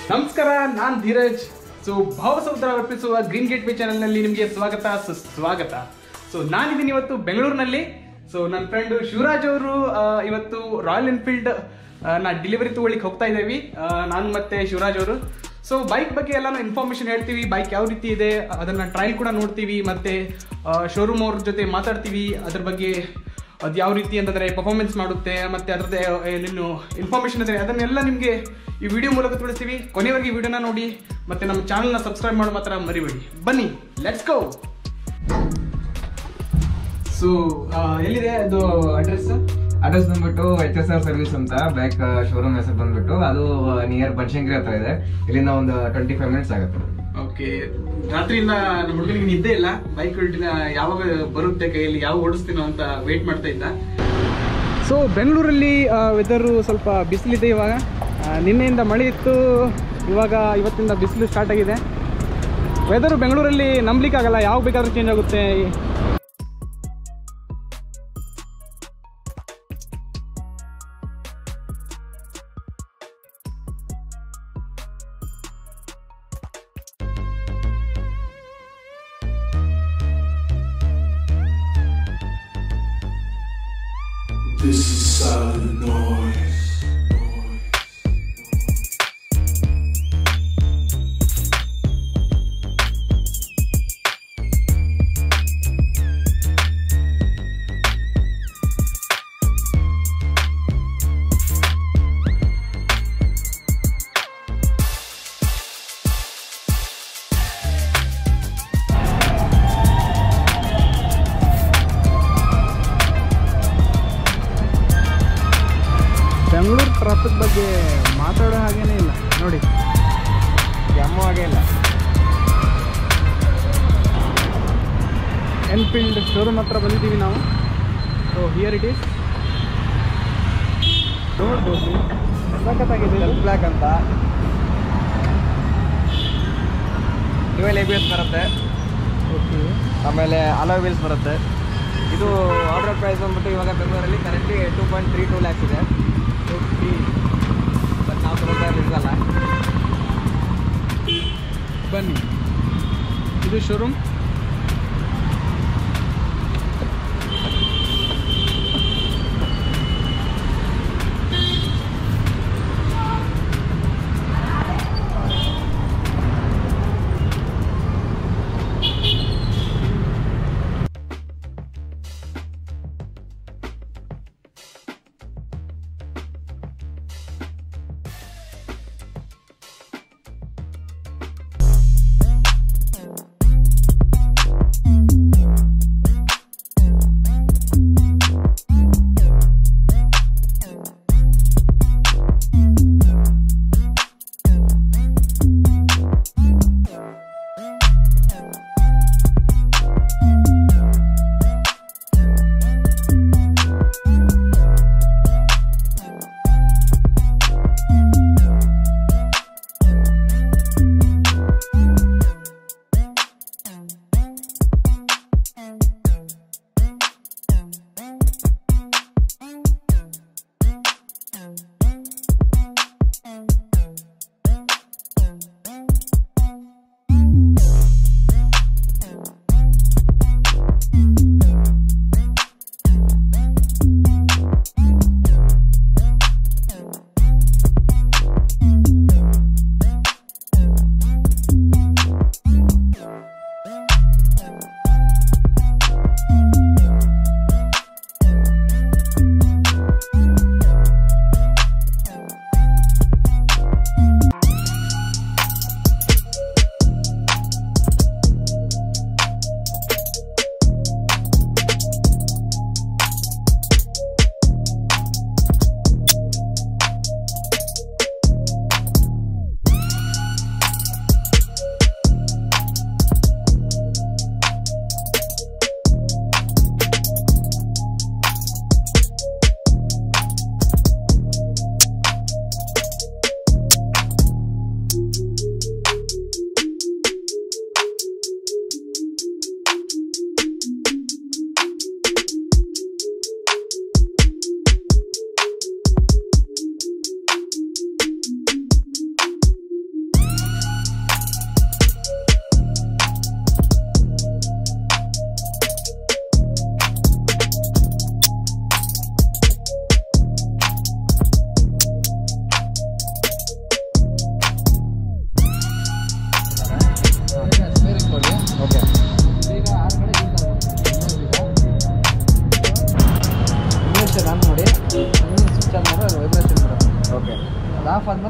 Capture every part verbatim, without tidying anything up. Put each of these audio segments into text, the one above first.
ನಮಸ್ಕಾರ, ನಾನು ಧೀರಜ್. ಸೊ ಭಾವಸಮುದ್ರ ಅರ್ಪಿಸುವ ಗ್ರೀನ್ ಗೇಟ್ ವೇ ಚಾನೆಲ್ನಲ್ಲಿ ನಿಮಗೆ ಸ್ವಾಗತ ಸುಸ್ವಾಗತ. ಸೊ ನಾನಿದ್ದೀನಿ ಇವತ್ತು ಬೆಂಗಳೂರಿನಲ್ಲಿ. ಸೊ ನನ್ನ ಫ್ರೆಂಡ್ ಶಿವರಾಜ್ ಅವರು ಇವತ್ತು ರಾಯಲ್ ಎನ್ಫೀಲ್ಡ್ ನಾ ಡೆಲಿವರಿ ತಗೊಳ್ಳಿಕ್ಕೆ ಹೋಗ್ತಾ ಇದ್ದೇವೆ, ನಾನು ಮತ್ತೆ ಶಿವರಾಜ್ ಅವರು. ಸೊ ಬೈಕ್ ಬಗ್ಗೆ ಎಲ್ಲ ಇನ್ಫಾರ್ಮೇಶನ್ ಹೇಳ್ತೀವಿ, ಬೈಕ್ ಯಾವ ರೀತಿ ಇದೆ ಅದನ್ನ ಟ್ರಯಲ್ ಕೂಡ ನೋಡ್ತೀವಿ, ಮತ್ತೆ ಶೋರೂಮ್ ಅವ್ರ ಜೊತೆ ಮಾತಾಡ್ತೀವಿ ಅದ್ರ ಬಗ್ಗೆ, ಅದು ಯಾವ ರೀತಿ ಅಂತಂದರೆ ಪರ್ಫಾರ್ಮೆನ್ಸ್ ಮಾಡುತ್ತೆ, ಮತ್ತು ಅದರದ್ದೇ ಏನೇನು ಇನ್ಫಾರ್ಮೇಷನ್ ಇದೆ ಅದನ್ನೆಲ್ಲ ನಿಮಗೆ ಈ ವಿಡಿಯೋ ಮೂಲಕ ತಿಳಿಸ್ತೀವಿ. ಕೊನೆಯವರೆಗೆ ಈ ವಿಡಿಯೋನ ನೋಡಿ, ಮತ್ತು ನಮ್ಮ ಚಾನಲ್ನ ಸಬ್ಸ್ಕ್ರೈಬ್ ಮಾಡೋ ಮಾತ್ರ ಮರಿಬೇಡಿ. ಬನ್ನಿ, ಲೆಟ್ಸ್ ಗೋ. ಸೊ ಎಲ್ಲಿದೆ ಅದು ಅಡ್ರೆಸ್? ಅಡ್ರೆಸ್ ಬಂದ್ಬಿಟ್ಟು ಎಚ್ ಎಸ್ ಆರ್ ಸರ್ವಿಸ್ ಅಂತ ಬೈಕ್ ಶೋರೂಮ್ ಹೆಸರು ಬಂದ್ಬಿಟ್ಟು, ಅದು ನಿಯರ್ ಬನಶಂಕರಿ ಹತ್ರ ಇದೆ. ಇಲ್ಲಿಂದ ಒಂದು ಟ್ವೆಂಟಿ ಫೈವ್ ಮಿನಿಟ್ಸ್ ಆಗುತ್ತೆ. ಓಕೆ. ರಾತ್ರಿಯಿಂದ ನಮ್ಮ ಹುಡುಗನಿಗೆ ನಿದ್ದೆ ಇಲ್ಲ, ಬೈಕ್ ಯಾವಾಗ ಬರುತ್ತೆ ಕೈಯಲ್ಲಿ, ಯಾವಾಗ ಓಡಿಸ್ತೀನೋ ಅಂತ ವೇಟ್ ಮಾಡ್ತಾ ಇದ್ದ. ಸೊ ಬೆಂಗಳೂರಲ್ಲಿ ವೆದರು ಸ್ವಲ್ಪ ಬಿಸಿಲಿದೆ ಇವಾಗ. ನಿನ್ನೆಯಿಂದ ಮಳೆ ಇತ್ತು, ಇವಾಗ ಇವತ್ತಿಂದ ಬಿಸಿಲು ಸ್ಟಾರ್ಟ್ ಆಗಿದೆ. ವೆದರು ಬೆಂಗಳೂರಲ್ಲಿ ನಂಬಲಿಕ್ಕಾಗಲ್ಲ, ಯಾವ ಬೇಕಾದ್ರೂ ಚೇಂಜ್ ಆಗುತ್ತೆ. This is silent noise. Bengaluru traffic ಬಗ್ಗೆ ಮಾತಾಡೋ ಹಾಗೇನೇ ಇಲ್ಲ ನೋಡಿ, ಜಾಮು ಹಾಗೆ ಇಲ್ಲ. ಎನ್ಫೀಲ್ಡ್ ಶೋರೂಮ್ ಹತ್ರ ಬಂದಿದ್ದೀವಿ ನಾವು. So here it is. ನೋಡ್ಬೋದು, ಸಖತ್ತಾಗಿದೆ. ಸೆಲ್ಫ್ ಬ್ಲ್ಯಾಕ್ ಅಂತ ಡ್ಯುಯಲ್ ಎ ಬಿ ಎಸ್ ಬರುತ್ತೆ. ಓಕೆ. ಆಮೇಲೆ ಅಲಾಯ್ ವೀಲ್ಸ್ ಬರುತ್ತೆ. ಇದು ಆರ್ಡರ್ ಪ್ರೈಸ್ ಬಂದ್ಬಿಟ್ಟು ಇವಾಗ ಬೆಂಗಳೂರಲ್ಲಿ currently two point three two lakhs ಇದೆ. ಓಕೆ. ಬಟ್ ನಾವು ತೊಗೊಳ್ತಾ ಇರಲಿಲ್ಲ. ಬನ್ನಿ, ಇದು ಶೋರೂಮ್.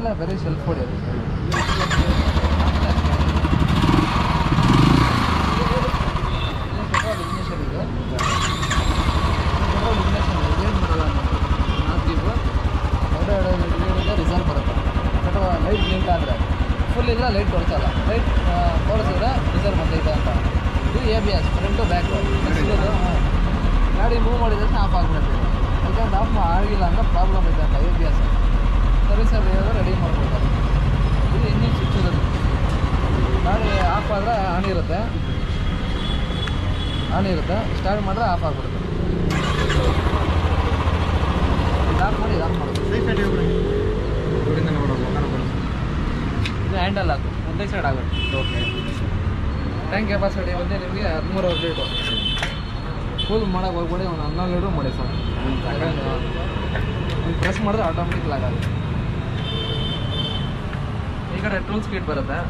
ಆಮೇಲೆ ಬರೀ ಸೆಲ್ಫ್ ಹೊಡೆಯೋದು. ಪೆಟ್ರೋಲ್ ಇಂಜೆಕ್ಷನ್ ಇದು ಪೆಟ್ರೋಲ್ ಇಂಜೆಕ್ಷನ್ ಏನು ಬರಲ್ಲ ನಾಲ್ಕು ಜೀಬು ಎರಡು ಎರಡು ಇರುತ್ತೆ ರಿಸಲ್ಟ್ ಬರುತ್ತೆ. ಪೆಟ್ರೋಲ್ ಲೈಟ್ ಬ್ಲಿಂಕ್ ಆದರೆ ಫುಲ್ ಇಲ್ಲ ಲೈಟ್ ತೋರಿಸಲ್ಲ. ಲೈಟ್ ತೋರಿಸಿದ್ರೆ ರಿಸಲ್ಟ್ ಬಂದೈತೆ ಅಂತ. ಇದು A B S front back ಗಾಡಿ ಮೂವ್ ಮಾಡಿದ ತಕ್ಷಣ ಆಫ್ ಆಗಿಬಿಡುತ್ತೆ. ಯಾಕಂದ್ರೆ ಆಫ್ ಆಗಿಲ್ಲ ಅಂದ್ರೆ ಪ್ರಾಬ್ಲಮ್ ಐತೆ ಅಂತ ಎ ಬಿ ಎಸ್ ಸರ್ವಿಸರ್ ಹೇಳಿದ್ರೆ ರೆಡಿ ಮಾಡ್ಕೊಡ್ತಾರೆ. ಇದು ಇಂಜಿನ್ ಸ್ವಿಚ್ ಇರೋದು. ಗಾಡಿ ಆಫ್ ಆದರೆ ಆನ್ ಇರುತ್ತೆ ಆನ್ ಇರುತ್ತೆ ಸ್ಟಾರ್ಟ್ ಮಾಡಿದ್ರೆ ಆಫ್ ಆಗಿಬಿಡುತ್ತೆ. ಇದು ಆಫ್ ಮಾಡಿ ಇದು ಆಫ್ ಮಾಡೋದು. ಇದು ಹ್ಯಾಂಡಲ್ ಹಾಕು ಒಂದೇ ಸೈಡ್ ಆಗುತ್ತೆ. ಓಕೆ ಟ್ಯಾಂಕ್ ಕೆಪಾಸಿಟಿ ಬಂದು ನಿಮಗೆ ಹದಿಮೂರು ಲೀಟ್ರು. ಫುಲ್ ಮಾಡೋಕೆ ಹೋಗ್ಬೇಡಿ, ಒಂದು ಹನ್ನೊಂದು ಲೀಟ್ರು ಮಾಡಿ ಸರ್. ಒಂದು ಪ್ರೆಸ್ ಮಾಡಿದ್ರೆ ಆಟೋಮೆಟಿಕ್ ಲಾಗ್ ಆಗುತ್ತೆ. ಈ ಕಡೆ ಟೂಲ್ಸ್ ಕಿಟ್ ಬರುತ್ತೆ.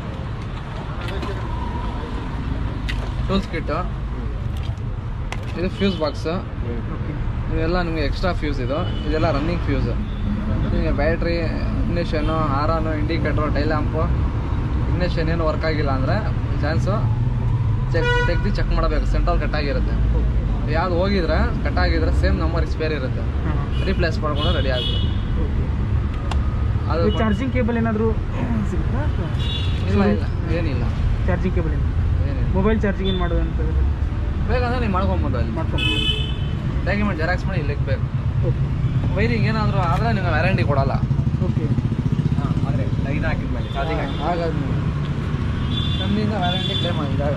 ಟೂಲ್ಸ್ ಕಿಟ್ಟು ಇದು ಫ್ಯೂಸ್ ಬಾಕ್ಸು. ಇವೆಲ್ಲ ನಿಮಗೆ ಎಕ್ಸ್ಟ್ರಾ ಫ್ಯೂಸ್. ಇದು ಇದೆಲ್ಲ ರನ್ನಿಂಗ್ ಫ್ಯೂಸ್. ನಿಮಗೆ battery, ignition, horn, indicator, tail lamp, ignition ಏನು ವರ್ಕ್ ಆಗಿಲ್ಲ ಅಂದರೆ ಚಾನ್ಸು ಚೆಕ್ ತೆಗ್ದು ಚೆಕ್ ಮಾಡಬೇಕು. ಸೆಂಟ್ರಲ್ ಕಟ್ಟಾಗಿರುತ್ತೆ. ಯಾವ್ದು ಹೋಗಿದ್ರೆ ಕಟ್ಟಾಗಿದ್ರೆ ಸೇಮ್ ನಂಬರ್ ಸ್ಪೇರ್ ಇರುತ್ತೆ, ರಿಪ್ಲೇಸ್ ಮಾಡ್ಕೊಂಡು ರೆಡಿ ಆಗುತ್ತೆ. ಅದು ಚಾರ್ಜಿಂಗ್ ಕೇಬಲ್ ಏನಾದರೂ ಸಿಗುತ್ತಾ? ಇಲ್ಲ ಇಲ್ಲ ಏನಿಲ್ಲ ಚಾರ್ಜಿಂಗ್ ಕೇಬಲ್ ಏನು ಏನಿಲ್ಲ. ಮೊಬೈಲ್ ಚಾರ್ಜಿಂಗ್ ಏನು ಮಾಡೋದು ಅಂತ ಬೇಕಂದ್ರೆ ನೀವು ಮಾಡ್ಕೊಬೋದು. ಅಲ್ಲಿ ಮಾಡ್ಕೊಬೋದು. ಡಾಕ್ಯುಮೆಂಟ್ ಜೆರಾಕ್ಸ್ ಮಾಡಿ ಇಲ್ಲಿಗೆ ಬೇಕು. ಓಕೆ. ವೈರಿಂಗ್ ಏನಾದರೂ ಆದರೆ ನೀವು ವ್ಯಾರಂಟಿ ಕೊಡೋಲ್ಲ. ಓಕೆ. ಹಾಂ ಆದರೆ ಲೈನ್ ಹಾಕಿದ್ಮೇಲೆ ಚಾರ್ಜಿಂಗ್ ಹಾಕಿ ಹಾಗಾದ್ಮೇಲೆ ನಮ್ಮಿಂದ ವ್ಯಾರಂಟಿ ಕ್ಲೇಮ್ ಆಗಿದಾಗ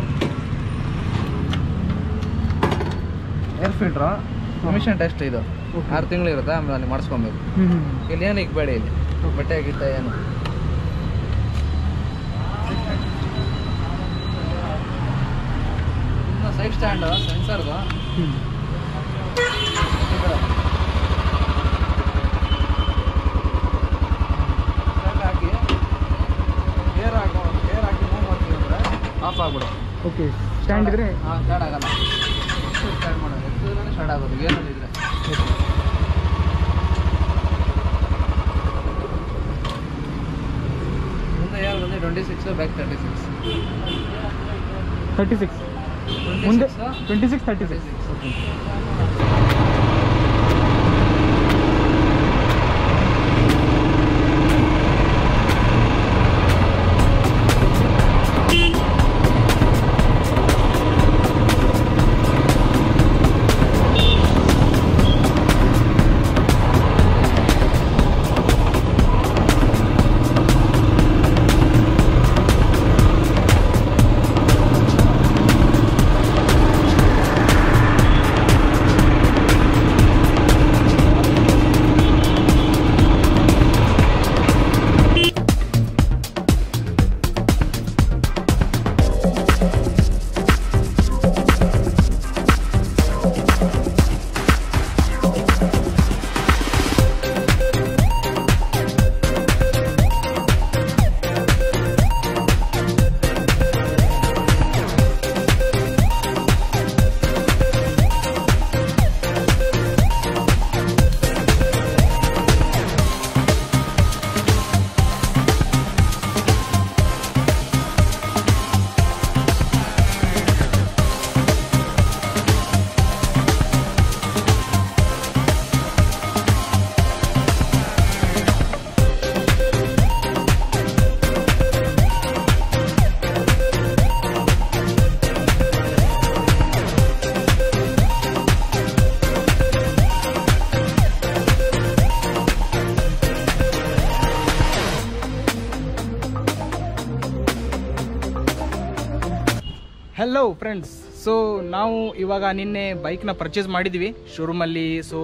ಏರ್ ಫಿಲ್ಟ್ರು ಕಮಿಷನ್ ಟೆಸ್ಟ್ ಇದು ಆರು ತಿಂಗಳು ಇರುತ್ತೆ. ಆಮೇಲೆ ಅಲ್ಲಿ ಮಾಡಿಸ್ಕೊಬೇಕು. ಇಲ್ಲಿ ಏನು ಇಕ್ಬೇಡಿ, ಇಲ್ಲಿ ಬಟ್ಟೆ ಗಿಟ್ಟ ಏನು. ಇನ್ನು ಸೈಡ್ ಸ್ಟ್ಯಾಂಡು ಸೆನ್ಸರ್ದು ಸ್ಟ್ಯಾಂಡ್ ಹಾಕಿ ಏರ್ ಹಾಕೋ ಏರ್ ಹಾಕಿ ಮೂವ್ ಮಾಡ್ತೀವಿ ಅಂದರೆ ಆಫ್ ಆಗ್ಬಿಡು. ಓಕೆ. ಸ್ಟ್ಯಾಂಡ್ ಇದ್ರೆ ಹಾಂ ಸ್ಟಾರ್ಟ್ ಆಗಲ್ಲ. ಸ್ಟಾರ್ಟ್ ಮಾಡೋದು ಎತ್ತಿದ್ರೆ ಸ್ಟಾರ್ಟ್ ಆಗೋದು ಗೇರಲ್ಲಿ ಇದ್ರೆ. ಮುಂದೆ ಯಾರು ಬಂದು twenty six back thirty six thirty six ಮುಂದೆ twenty six thirty six. Hello friends, so ನಾವು ಇವಾಗ ನಿನ್ನೆ ಬೈಕ್ನ ಪರ್ಚೇಸ್ ಮಾಡಿದ್ವಿ ಶೋರೂಮಲ್ಲಿ. ಸೊ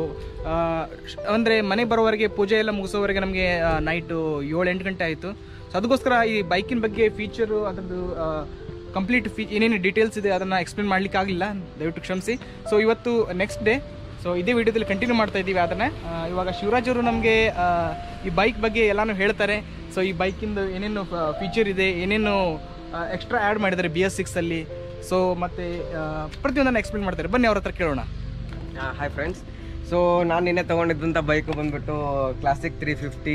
ಅಂದರೆ ಮನೆಗೆ ಬರೋವರೆಗೆ ಪೂಜೆ ಎಲ್ಲ ಮುಗಿಸೋವರೆಗೆ ನಮಗೆ ನೈಟು ಏಳು ಎಂಟು ಗಂಟೆ ಆಯಿತು. ಸೊ ಅದಕ್ಕೋಸ್ಕರ ಈ ಬೈಕಿನ ಬಗ್ಗೆ ಫೀಚರು ಅದರದ್ದು ಕಂಪ್ಲೀಟ್ ಫೀ ಏನೇನು ಡೀಟೇಲ್ಸ್ ಇದೆ ಅದನ್ನು ಎಕ್ಸ್ಪ್ಲೇನ್ ಮಾಡಲಿಕ್ಕೆ ಆಗಲಿಲ್ಲ, ದಯವಿಟ್ಟು ಕ್ಷಮಿಸಿ. ಸೊ ಇವತ್ತು ನೆಕ್ಸ್ಟ್ ಡೇ, ಸೊ ಇದೇ ವಿಡಿಯೋದಲ್ಲಿ ಕಂಟಿನ್ಯೂ ಮಾಡ್ತಾ ಇದ್ದೀವಿ ಅದನ್ನು. ಇವಾಗ ಶಿವರಾಜ್ ಅವರು ನಮಗೆ ಈ ಬೈಕ್ ಬಗ್ಗೆ ಎಲ್ಲನೂ ಹೇಳ್ತಾರೆ. ಸೊ ಈ ಬೈಕಿಂದು ಏನೇನು ಫೀಚರ್ ಇದೆ, ಏನೇನು ಎಕ್ಸ್ಟ್ರಾ ಆ್ಯಡ್ ಮಾಡಿದ್ದಾರೆ ಬಿ ಎಸ್ ಸಿಕ್ಸಲ್ಲಿ, ಸೊ ಮತ್ತು ಪ್ರತಿಯೊಂದನ್ನು ಎಕ್ಸ್ಪ್ಲೇನ್ ಮಾಡ್ತಾರೆ. ಬನ್ನಿ ಅವ್ರ ಹತ್ರ ಕೇಳೋಣ. ಹಾಯ್ ಫ್ರೆಂಡ್ಸ್, ಸೊ ಸೊ ನಾನು ನಿನ್ನೆ ತೊಗೊಂಡಿದ್ದಂಥ ಬೈಕು ಬಂದ್ಬಿಟ್ಟು classic three fifty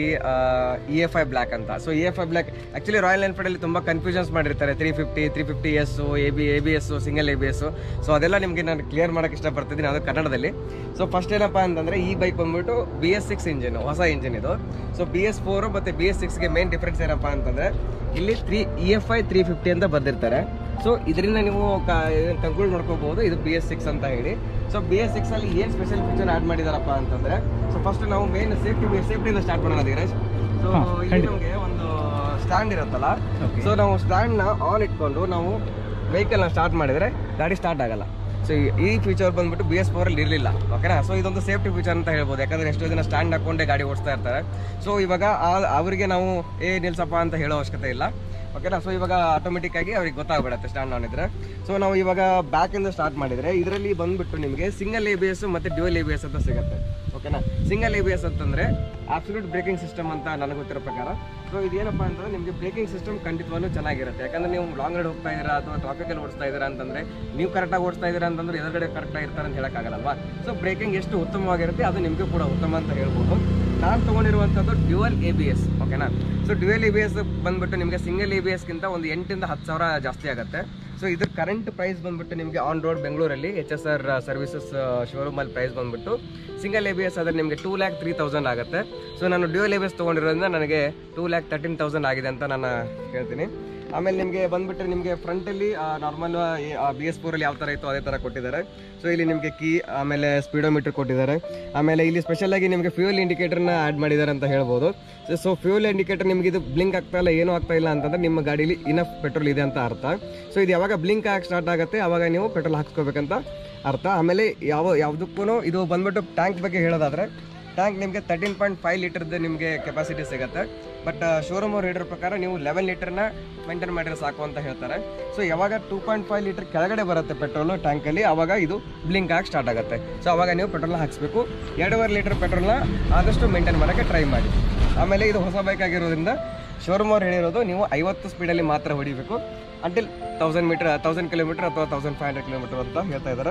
E F I black ಅಂತ. So E F I black actually Royal ಎನ್ಫೀಲ್ಡಲ್ಲಿ ತುಂಬ ಕನ್ಫ್ಯೂಷನ್ಸ್ ಮಾಡಿರ್ತಾರೆ, three fifty three fifty S A B A B S single A B S. So ಅದೆಲ್ಲ ನಿಮಗೆ ನಾನು clear ಮಾಡೋಕ್ಕೆ ಇಷ್ಟಪಡ್ತಿದ್ದೀನಿ ಅದು ಕನ್ನಡದಲ್ಲಿ. ಸೊ ಫಸ್ಟ್ ಏನಪ್ಪ ಅಂತಂದರೆ ಈ ಬೈಕ್ ಬಂದ್ಬಿಟ್ಟು ಬಿ ಎಸ್ ಸಿಕ್ಸ್ ಇಂಜಿನ್, ಹೊಸ ಇಂಜಿನ್ ಇದು. ಸೊ ಬಿ ಎಸ್ ಫೋರು ಮತ್ತು ಬಿ ಎಸ್ ಸಿಕ್ಸ್ಗೆ ಮೇನ್ ಡಿಫ್ರೆನ್ಸ್ ಏನಪ್ಪ ಅಂತಂದರೆ ಇಲ್ಲಿ three E F I three fifty ಅಂತ ಬರ್ದಿರ್ತಾರೆ. ಸೊ ಇದರಿಂದ ನೀವು ಕಂಕ್ಲೂಡ್ ಮಾಡ್ಕೋಬಹುದು ಇದು ಬಿ ಎಸ್ ಸಿಕ್ಸ್ ಅಂತ ಹೇಳಿ. ಸೊ ಬಿ ಎಸ್ ಸಿಕ್ಸ್ ಅಲ್ಲಿ ಏನು ಸ್ಪೆಷಲ್ ಫೀಚರ್ ಆಡ್ ಮಾಡಿದಾರಪ್ಪ ಅಂತಂದ್ರೆ, ಸೊ ಫಸ್ಟ್ ನಾವು ಮೇನ್ ಸೇಫ್ಟಿ ಸೇಫ್ಟಿಯಿಂದ ಸ್ಟಾರ್ಟ್ ಮಾಡೋಣ ಧೀರಜ್. ಸೊ ಇಲ್ಲಿ ನಮಗೆ ಒಂದು ಸ್ಟ್ಯಾಂಡ್ ಇರುತ್ತಲ್ಲ, ಸೊ ನಾವು ಸ್ಟ್ಯಾಂಡ್ನ ಆನ್ ಇಟ್ಕೊಂಡು ನಾವು ವೆಹಿಕಲ್ನ ಸ್ಟಾರ್ಟ್ ಮಾಡಿದರೆ ಗಾಡಿ ಸ್ಟಾರ್ಟ್ ಆಗಲ್ಲ. ಸೊ ಈ ಫೀಚರ್ ಬಂದ್ಬಿಟ್ಟು ಬಿ ಎಸ್ ಫೋರಲ್ಲಿ ಇರಲಿಲ್ಲ, ಓಕೆನಾ. ಸೊ ಇದೊಂದು ಸೇಫ್ಟಿ ಫೀಚರ್ ಅಂತ ಹೇಳ್ಬೋದು, ಯಾಕಂದರೆ ಎಷ್ಟೋ ಜನ ಸ್ಟ್ಯಾಂಡ್ ಹಾಕೊಂಡೇ ಗಾಡಿ ಓಡಿಸ್ತಾ ಇರ್ತಾರೆ. ಸೊ ಇವಾಗ ಅವರಿಗೆ ನಾವು ಏ ನಿಲ್ಸಪ್ಪ ಅಂತ ಹೇಳೋ ಅವಶ್ಯಕತೆ ಇಲ್ಲ, ಓಕೆನಾ. ಸೊ ಇವಾಗ ಆಟೋಮೆಟಿಕ್ ಆಗಿ ಅವ್ರಿಗೆ ಗೊತ್ತಾಗ್ಬಿಡುತ್ತೆ ಸ್ಟ್ಯಾಂಡ್ ಆನ್ ಇದ್ರೆ. ಸೊ ನಾವು ಇವಾಗ ಬ್ಯಾಕಿಂದ ಸ್ಟಾರ್ಟ್ ಮಾಡಿದರೆ ಇದರಲ್ಲಿ ಬಂದ್ಬಿಟ್ಟು ನಿಮಗೆ ಸಿಂಗಲ್ ಎ ಬಿ ಎಸ್ ಮತ್ತು ಡ್ಯುಯಲ್ ಎ ಬಿ ಎಸ್ ಅಂತ ಸಿಗುತ್ತೆ, ಓಕೆನಾ. ಸಿಂಗಲ್ ಎ ಬಿ ಎಸ್ ಅಂತಂದರೆ ಅಬ್ಸಲ್ಯೂಟ್ ಬ್ರೇಕಿಂಗ್ ಸಿಸ್ಟಮ್ ಅಂತ ನನಗೆ ಗೊತ್ತಿರೋ ಪ್ರಕಾರ. ಸೊ ಇದೇನಪ್ಪ ಅಂತಂದ್ರೆ ನಿಮಗೆ ಬ್ರೇಕಿಂಗ್ ಸಿಸ್ಟಮ್ ಖಂಡಿತವಾಗ್ಲೂ ಚೆನ್ನಾಗಿರುತ್ತೆ, ಯಾಕಂದರೆ ನೀವು ಲಾಂಗ್ ರೈಡ್ ಹೋಗ್ತಾ ಇದ್ದೀರಾ ಅಥವಾ ಟ್ರಾಫಿಕಲ್ಲಿ ಓಡಿಸ್ತಾ ಇದ್ದೀರಾ ಅಂತಂದರೆ ನೀವು ಕರೆಕ್ಟಾಗಿ ಓಡಿಸ್ತಾ ಇದ್ದೀರಾ ಅಂತಂದ್ರೆ ಎದುರುಗಡೆ ಕರೆಕ್ಟಾಗಿ ಇರ್ತಾರೆ ಅಂತ ಹೇಳೋಕ್ಕಾಗಲ್ವಾ. ಸೊ ಬ್ರೇಕಿಂಗ್ ಎಷ್ಟು ಉತ್ತಮವಾಗಿರುತ್ತೆ ಅದು ನಿಮಗೂ ಕೂಡ ಉತ್ತಮ ಅಂತ ಹೇಳ್ಬೋದು. ನಾನು ತೊಗೊಂಡಿರುವಂಥದ್ದು ಡ್ಯುಯಲ್ ಎ ಬಿ ಎಸ್, ಓಕೆನಾ. So dual A B S ಬಂದ್ಬಿಟ್ಟು ನಿಮಗೆ ಸಿಂಗಲ್ ಎ ಬಿ ಎಸ್ಗಿಂತ ಒಂದು ಎಂಟಿಂದ ಹತ್ತು ಸಾವಿರ ಜಾಸ್ತಿ ಆಗುತ್ತೆ. ಸೊ ಇದ್ರ ಕರೆಂಟ್ ಪ್ರೈಸ್ ಬಂದ್ಬಿಟ್ಟು ನಿಮಗೆ ಆನ್ ರೋಡ್ ಬೆಂಗಳೂರಲ್ಲಿ ಎಚ್ ಎಸ್ ಆರ್ ಸರ್ವಿಸಸ್ ಶೋರೂಮಲ್ಲಿ ಪ್ರೈಸ್ ಬಂದ್ಬಿಟ್ಟು ಸಿಂಗಲ್ ಎ ಬಿ ಎಸ್ ಆದರೆ ನಿಮಗೆ ಟೂ ಲ್ಯಾಕ್ ತ್ರೀ ತೌಸಂಡ್ ಆಗುತ್ತೆ. ಸೊ ನಾನು ಡ್ಯುಯಲ್ ಎ ಬಿ ಎಸ್ ತೊಗೊಂಡಿರೋದ್ರಿಂದ ನನಗೆ ಟೂ ಲ್ಯಾಕ್ ತರ್ಟೀನ್ ತೌಸಂಡ್ ಆಗಿದೆ ಅಂತ ನಾನು ಹೇಳ್ತೀನಿ. ಆಮೇಲೆ ನಿಮಗೆ ಬಂದ್ಬಿಟ್ಟು ನಿಮಗೆ ಫ್ರಂಟಲ್ಲಿ ನಾರ್ಮಲ್ ಬಿ ಎಸ್ ಫೋರಲ್ಲಿ ಯಾವ ಥರ ಇತ್ತು ಅದೇ ಥರ ಕೊಟ್ಟಿದ್ದಾರೆ. ಸೊ ಇಲ್ಲಿ ನಿಮಗೆ ಕೀ, ಆಮೇಲೆ ಸ್ಪೀಡೋಮೀಟರ್ ಕೊಟ್ಟಿದ್ದಾರೆ. ಆಮೇಲೆ ಇಲ್ಲಿ ಸ್ಪೆಷಲಾಗಿ ನಿಮಗೆ ಫ್ಯೂಯಲ್ ಇಂಡಿಕೇಟರ್ನ ಆ್ಯಡ್ ಮಾಡಿದ್ದಾರೆ ಅಂತ ಹೇಳ್ಬೋದು. ಸೊ ಫ್ಯೂಯಲ್ ಇಂಡಿಕೇಟರ್ ನಿಮಗೆ ಇದು ಬ್ಲಿಂಕ್ ಆಗ್ತಾ ಇಲ್ಲ, ಏನೂ ಆಗ್ತಾ ಇಲ್ಲ ಅಂತಂದರೆ ನಿಮ್ಮ ಗಾಡೀಲಿ ಇನಫ್ ಪೆಟ್ರೋಲ್ ಇದೆ ಅಂತ ಅರ್ಥ. ಸೊ ಇದು ಯಾವಾಗ ಬ್ಲಿಂಕ್ ಆಗಿ ಸ್ಟಾರ್ಟ್ ಆಗುತ್ತೆ ಆವಾಗ ನೀವು ಪೆಟ್ರೋಲ್ ಹಾಕ್ಸ್ಕೋಬೇಕಂತ ಅರ್ಥ. ಆಮೇಲೆ ಯಾವ ಯಾವುದಕ್ಕೂ ಇದು ಬಂದ್ಬಿಟ್ಟು ಟ್ಯಾಂಕ್ ಬಗ್ಗೆ ಹೇಳೋದಾದರೆ ಟ್ಯಾಂಕ್ ನಿಮಗೆ ತರ್ಟೀನ್ ಪಾಯಿಂಟ್ ಫೈವ್ ಲೀಟರ್ದು ನಿಮಗೆ ಕೆಪಾಸಿಟಿ ಸಿಗುತ್ತೆ. ಬಟ್ ಶೋರೂಮ್ ಅವ್ರು ಹೇಳಿರೋ ಪ್ರಕಾರ ನೀವು ಲೆವೆನ್ ಲೀಟರ್ನ ಮೇಂಟೈನ್ ಮಾಡಿದ್ರೆ ಸಾಕು ಅಂತ ಹೇಳ್ತಾರೆ. ಸೊ ಯಾವಾಗ ಟೂ ಪಾಯಿಂಟ್ ಫೈವ್ ಲೀಟರ್ ಕೆಳಗಡೆ ಬರುತ್ತೆ ಪೆಟ್ರೋಲು ಟ್ಯಾಂಕಲ್ಲಿ ಆವಾಗ ಇದು ಬ್ಲಿಂಕ್ ಆಗಿ ಸ್ಟಾರ್ಟ್ ಆಗುತ್ತೆ. ಸೊ ಆವಾಗ ನೀವು ಪೆಟ್ರೋಲ್ನ ಹಾಕಿಸ್ಬೇಕು. ಎರಡೂವರೆ ಲೀಟರ್ ಪೆಟ್ರೋಲ್ನ ಆದಷ್ಟು ಮೇಂಟೈನ್ ಮಾಡೋಕ್ಕೆ ಟ್ರೈ ಮಾಡಿ. ಆಮೇಲೆ ಇದು ಹೊಸ ಬೈಕ್ ಆಗಿರೋದ್ರಿಂದ ಶೋರೂಮ್ ಅವ್ರು ಹೇಳಿರೋದು ನೀವು ಐವತ್ತು ಸ್ಪೀಡಲ್ಲಿ ಮಾತ್ರ ಹೊಡಿಬೇಕು until thousand meter thousand kilometer ಅಥವಾ ತೌಸಂಡ್ ಫೈವ್ ಹಂಡ್ರೆಡ್ ಕಿಲೋಮೀಟರ್ ಅಂತ ಹೇಳ್ತಾ ಇದ್ದಾರೆ.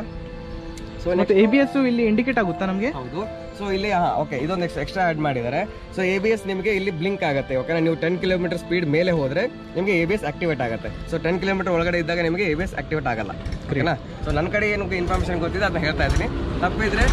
ಸೊ ಮತ್ತೆ ಎ ಬಿ ಎಸ್ ಇಲ್ಲಿ ಇಂಡಿಕೇಟ್ ಆಗುತ್ತಾ ನಮಗೆ? ಹೌದು. ಸೊ ಇಲ್ಲಿ ಹಾಂ ಓಕೆ ಇದೊಂದು ಎಕ್ಸ್ಟ್ರಾ ಆ್ಯಡ್ ಮಾಡಿದ್ದಾರೆ. ಸೊ ಎ ಬಿ ಎಸ್ ನಿಮಗೆ ಇಲ್ಲಿ ಬ್ಲಿಂಕ್ ಆಗುತ್ತೆ, ಓಕೆನಾ. ನೀವು ಟೆನ್ ಕಿಲೋಮೀಟರ್ ಸ್ಪೀಡ್ ಮೇಲೆ ಹೋದರೆ ನಿಮಗೆ ಎ ಬಿ ಎಸ್ ಆಕ್ಟಿವೇಟ್ ಆಗುತ್ತೆ. ಸೊ ಟೆನ್ ಕಿಲೋಮೀಟರ್ ಒಳಗಡೆ ಇದ್ದಾಗ ನಿಮಗೆ ಎ ಬಿ ಎಸ್ ಆಕ್ಟಿವೇಟ್ ಆಗಲ್ಲ, ಓಕೆನಾ. ಸೊ ನನ್ನ ಕಡೆ ಏನು ಇನ್ಫಾರ್ಮೇಷನ್ ಗೊತ್ತಿದೆ ಅದನ್ನ ಹೇಳ್ತಾ ಇದ್ದೀನಿ, ತಪ್ಪಿದ್ರೆ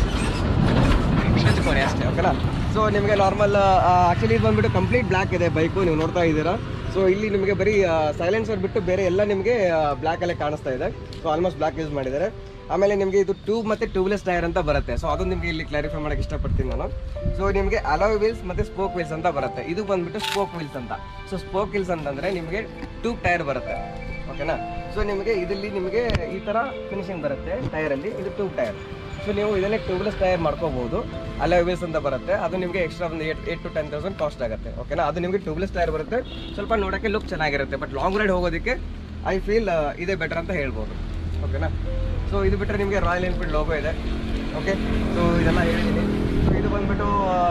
ಹಂಚ್ಕೊಡಿ ಅಷ್ಟೇ, ಓಕೆನಾ. ಸೊ ನಿಮಗೆ ನಾರ್ಮಲ್ ಆ್ಯಕ್ಚುಲಿ ಇದು ಬಂದ್ಬಿಟ್ಟು ಕಂಪ್ಲೀಟ್ ಬ್ಲ್ಯಾಕ್ ಇದೆ ಬೈಕು, ನೀವು ನೋಡ್ತಾ ಇದ್ದೀರಾ. ಸೊ ಇಲ್ಲಿ ನಿಮಗೆ ಬರೀ ಸೈಲೆನ್ಸರ್ ಬಿಟ್ಟು ಬೇರೆ ಎಲ್ಲ ನಿಮಗೆ ಬ್ಲ್ಯಾಕಲ್ಲೇ ಕಾಣಿಸ್ತಾ ಇದೆ. ಸೊ ಆಲ್ಮೋಸ್ಟ್ ಬ್ಲ್ಯಾಕ್ ಯೂಸ್ ಮಾಡಿದ್ದಾರೆ. ಆಮೇಲೆ ನಿಮಗೆ ಇದು ಟ್ಯೂಬ್ ಮತ್ತು ಟ್ಯೂಬ್ಲೆಸ್ ಟೈರ್ ಅಂತ ಬರುತ್ತೆ. ಸೊ ಅದು ನಿಮಗೆ ಇಲ್ಲಿ ಕ್ಲಾರಿಫೈ ಮಾಡೋಕ್ಕೆ ಇಷ್ಟಪಡ್ತೀನಿ ನಾನು. ಸೊ ನಿಮಗೆ ಅಲಾಯ್ ವೀಲ್ಸ್ ಮತ್ತು ಸ್ಪೋಕ್ ವೀಲ್ಸ್ ಅಂತ ಬರುತ್ತೆ. ಇದು ಬಂದ್ಬಿಟ್ಟು ಸ್ಪೋಕ್ ವೀಲ್ಸ್ ಅಂತ. ಸೊ ಸ್ಪೋಕ್ ವೀಲ್ಸ್ ಅಂತಂದರೆ ನಿಮಗೆ ಟ್ಯೂಬ್ ಟೈರ್ ಬರುತ್ತೆ, ಓಕೆನಾ. ಸೊ ನಿಮಗೆ ಇದರಲ್ಲಿ ನಿಮಗೆ ಈ ಥರ ಫಿನಿಶಿಂಗ್ ಬರುತ್ತೆ ಟೈರಲ್ಲಿ, ಇದು ಟ್ಯೂಬ್ ಟೈರ್. ಸೊ ನೀವು ಇದನ್ನೇ ಟ್ಯೂಬ್ಲೆಸ್ ಟೈರ್ ಮಾಡ್ಕೋಬಹುದು. ಅಲಾಯ್ ವೀಲ್ಸ್ ಅಂತ ಬರುತ್ತೆ, ಅದು ನಿಮಗೆ ಎಕ್ಸ್ಟ್ರಾ ಒಂದು eight eight to ten thousand cost ಆಗುತ್ತೆ, ಓಕೆನಾ. ಅದು ನಿಮಗೆ ಟ್ಯೂಬ್ಲೆಸ್ ಟೈರ್ ಬರುತ್ತೆ, ಸ್ವಲ್ಪ ನೋಡೋಕ್ಕೆ ಲುಕ್ ಚೆನ್ನಾಗಿರುತ್ತೆ. ಬಟ್ ಲಾಂಗ್ ರೈಡ್ ಹೋಗೋದಕ್ಕೆ ಐ ಫೀಲ್ ಇದೇ ಬೆಟರ್ ಅಂತ ಹೇಳ್ಬೋದು, ಓಕೆನಾ. ಸೊ ಇದು ಬಿಟ್ಟರೆ ನಿಮಗೆ ರಾಯಲ್ ಎನ್ಫೀಲ್ಡ್ ಲೋಗೋ ಇದೆ, ಓಕೆ. ಸೊ ಇದೆಲ್ಲ ಹೇಳಿದ್ದೀನಿ. ಸೊ ಇದು ಬಂದ್ಬಿಟ್ಟು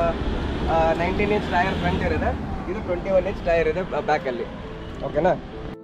ನೈನ್ಟೀನ್ ಇಂಚ್ ಟೈರ್ ಫ್ರಂಟ್ ಇದೆ, ಇದು ಟ್ವೆಂಟಿ ಒನ್ ಇಂಚ್ ಟೈರ್ ಇದೆ ಬ್ಯಾಕಲ್ಲಿ, ಓಕೆನಾ.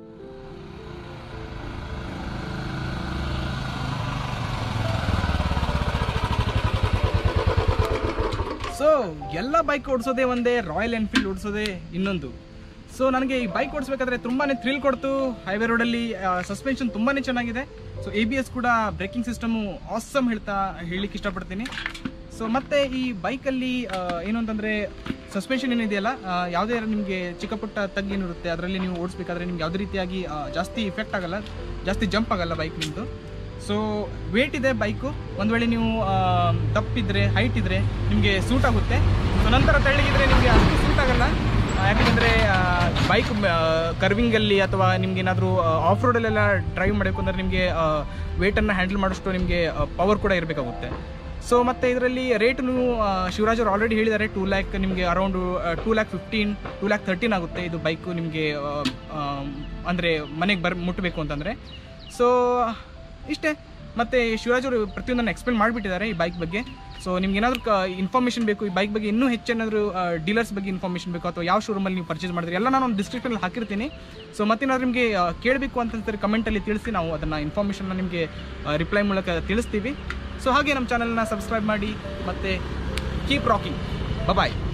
ಸೊ ಎಲ್ಲ ಬೈಕ್ ಓಡಿಸೋದೇ ಒಂದೇ, ರಾಯಲ್ ಎನ್ಫೀಲ್ಡ್ ಓಡಿಸೋದೇ ಇನ್ನೊಂದು. ಸೊ ನನಗೆ ಈ ಬೈಕ್ ಓಡಿಸ್ಬೇಕಾದ್ರೆ ತುಂಬಾ ಥ್ರಿಲ್ ಕೊಡ್ತು. ಹೈವೇ ರೋಡಲ್ಲಿ ಸಸ್ಪೆನ್ಷನ್ ತುಂಬಾ ಚೆನ್ನಾಗಿದೆ. ಸೊ ಎ ಬಿ ಎಸ್ ಕೂಡ ಬ್ರೇಕಿಂಗ್ ಸಿಸ್ಟಮು ಆಸಮ್ ಹೇಳ್ತಾ ಹೇಳಲಿಕ್ಕೆ ಇಷ್ಟಪಡ್ತೀನಿ. ಸೊ ಮತ್ತು ಈ ಬೈಕಲ್ಲಿ ಏನು ಅಂತಂದರೆ ಸಸ್ಪೆನ್ಷನ್ ಏನಿದೆಯಲ್ಲ, ಯಾವುದೇ ನಿಮಗೆ ಚಿಕ್ಕ ಪುಟ್ಟ ತಗ್ಗು ಏನಿರುತ್ತೆ ಅದರಲ್ಲಿ ನೀವು ಓಡಿಸ್ಬೇಕಾದ್ರೆ ನಿಮ್ಗೆ ಯಾವುದೇ ರೀತಿಯಾಗಿ ಜಾಸ್ತಿ ಇಫೆಕ್ಟ್ ಆಗಲ್ಲ, ಜಾಸ್ತಿ ಜಂಪ್ ಆಗಲ್ಲ ಬೈಕ್ ನಿಮ್ಮದು. ಸೊ ವೇಟ್ ಇದೆ ಬೈಕು, ಒಂದು ವೇಳೆ ನೀವು ದಪ್ಪಿದ್ರೆ ಹೈಟ್ ಇದ್ದರೆ ನಿಮಗೆ ಸೂಟ್ ಆಗುತ್ತೆ. ಸೊ ನಂತರ ತೆಳ್ಳಗಿದ್ರೆ ನಿಮಗೆ ಅಷ್ಟು ಸೂಟ್ ಆಗಲ್ಲ, ಯಾಕೆಂದರೆ ಬೈಕ್ ಕರ್ವಿಂಗಲ್ಲಿ ಅಥವಾ ನಿಮ್ಗೆ ಏನಾದರೂ ಆಫ್ ರೋಡಲ್ಲೆಲ್ಲ ಡ್ರೈವ್ ಮಾಡಬೇಕು ಅಂದರೆ ನಿಮಗೆ ವೇಟನ್ನು ಹ್ಯಾಂಡಲ್ ಮಾಡೋಷ್ಟು ನಿಮಗೆ ಪವರ್ ಕೂಡ ಇರಬೇಕಾಗುತ್ತೆ. ಸೊ ಮತ್ತು ಇದರಲ್ಲಿ ರೇಟ್ ನೀವು ಶಿವರಾಜ್ ಅವರು ಆಲ್ರೆಡಿ ಹೇಳಿದ್ದಾರೆ, ಟೂ ಲ್ಯಾಕ್ ನಿಮಗೆ around two lakh fifteen two lakh thirteen ಆಗುತ್ತೆ ಇದು ಬೈಕು ನಿಮಗೆ ಅಂದರೆ ಮನೆಗೆ ಬರ್ ಮುಟ್ಟಬೇಕು ಅಂತಂದರೆ. ಸೊ ಇಷ್ಟೇ. ಮತ್ತು ಶಿವರಾಜ್ ಅವರು ಪ್ರತಿಯೊಂದನ್ನು ಎಕ್ಸ್ಪ್ಲೇನ್ ಮಾಡಿಬಿಟ್ಟಿದ್ದಾರೆ ಈ ಬೈಕ್ ಬಗ್ಗೆ. ಸೊ ನಿಮ್ಗೆ ಏನಾದರೂ ಕ ಇನ್ಫಾರ್ಮೇಷನ್ ಬೇಕು ಈ ಬೈಕ್ ಬಗ್ಗೆ, ಇನ್ನೂ ಹೆಚ್ಚೇನಾದರೂ ಡೀಲರ್ಸ್ ಬಗ್ಗೆ ಇನ್ಫಾರ್ಮೇಷನ್ ಬೇಕು ಅಥವಾ ಯಾವ ಶೋರೂಮಲ್ಲಿ ನೀವು ಪರ್ಚೇಸ್ ಮಾಡಿದ್ರಿ ಎಲ್ಲ ನಾನು ಒಂದು ಡಿಸ್ಕ್ರಿಪ್ಷನಲ್ಲಿ ಹಾಕಿರ್ತೀನಿ. ಸೊ ಮತ್ತೇನಾದರೂ ನಿಮಗೆ ಕೇಳಬೇಕು ಅಂತಂತಾರೆ ಕಮೆಂಟಲ್ಲಿ ತಿಳಿಸಿ, ನಾವು ಅದನ್ನು ಇನ್ಫಾರ್ಮೇಷನ್ನ ನಿಮಗೆ ರಿಪ್ಲೈ ಮೂಲಕ ತಿಳಿಸ್ತೀವಿ. ಸೊ ಹಾಗೆ ನಮ್ಮ ಚಾನಲ್ನ ಸಬ್ಸ್ಕ್ರೈಬ್ ಮಾಡಿ ಮತ್ತು ಕೀಪ್ ರಾಕಿಂಗ್. ಬಾಯ್.